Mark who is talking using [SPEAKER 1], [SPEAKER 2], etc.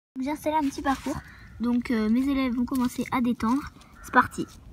[SPEAKER 1] J'ai installé un petit parcours, donc mes élèves vont commencer à détendre. C'est parti.